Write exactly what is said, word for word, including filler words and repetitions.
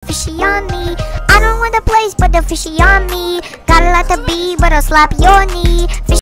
fishy on me. I don't want the place, but the fishy on me. Got a lot to be, but I'll slap your knee. Fish